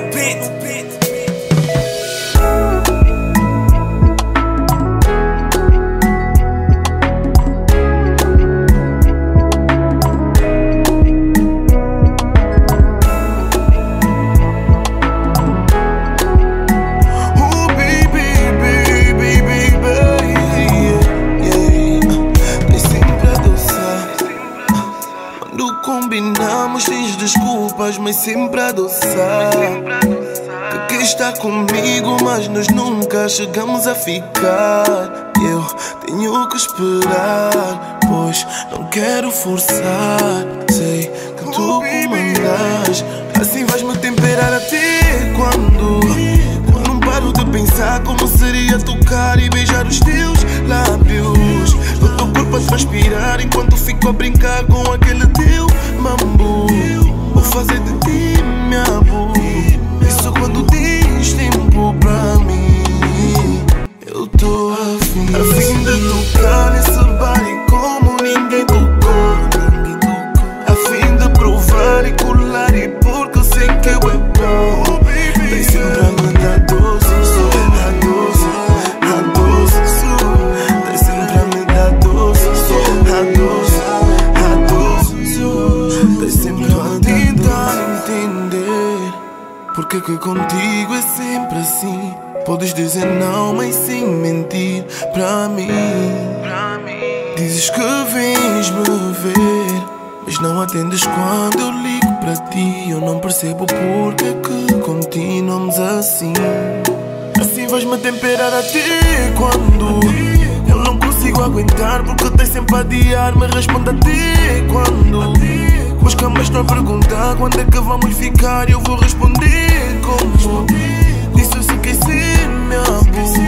Combinamos, tens desculpas, mas sempre a adoçar. Que quer estar comigo, mas nós nunca chegamos a ficar. Eu tenho que esperar, pois não quero forçar. Sei que tu comandas, assim vais-me temperar até quando? Não paro de pensar como seria tocar e beijar os teus lábios. O teu corpo a transpirar enquanto fico a brincar com aquele teu mambo. Vou fazer de ti minha bu. Isso quando tens tempo pra mim. Eu tô afim de tocar nesse body como ninguém tocou. A fim de provar e colar, e porque eu sei que eu é bom. Tens sempre a me dar doce, a doce, a doce. Tens sempre a me dar doce, a doce, a doce. Tens sempre a tentar entender porque que contigo é sempre assim. Podes dizer não, mas sem mentir pra mim. Dizes que vens me ver, mas não atendes quando eu ligo pra ti. Eu não percebo porque que continuamos assim. Assim vais-me temperar até quando? Eu não consigo aguentar porque tens sempre a adiar. Me responde até quando? Busca-me a perguntar quando é que vamos ficar. Eu vou responder como? Disse eu sei que é minha boca.